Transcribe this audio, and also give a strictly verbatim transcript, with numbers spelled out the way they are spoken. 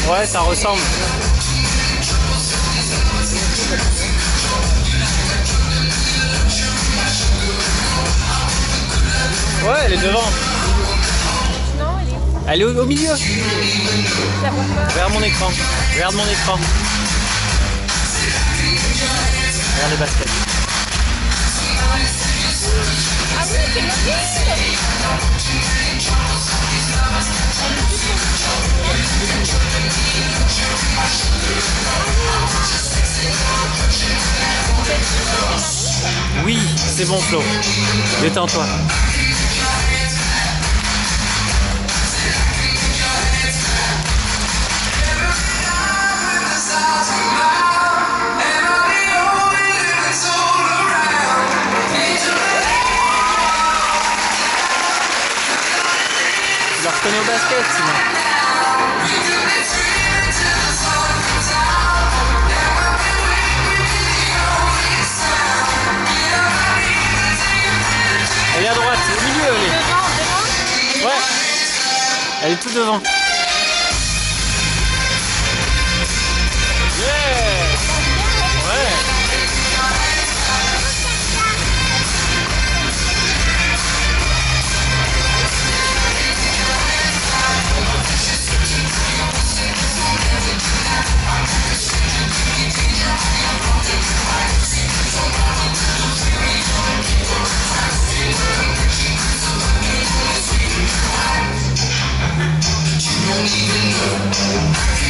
Ouais, ça ressemble. Ouais, elle est devant. Non, elle est où? Elle est au, au milieu. Ça va pas. Regarde mon écran. Regarde mon écran. Regarde les baskets. Ah oui, c'est magnifique. Oui, c'est bon Flo. Détends-toi. Tu la reconnais au basket sinon. Elle est à droite, au milieu elle est. Devant, devant. Ouais. Elle est tout devant. Yeah. Ouais. You don't even know.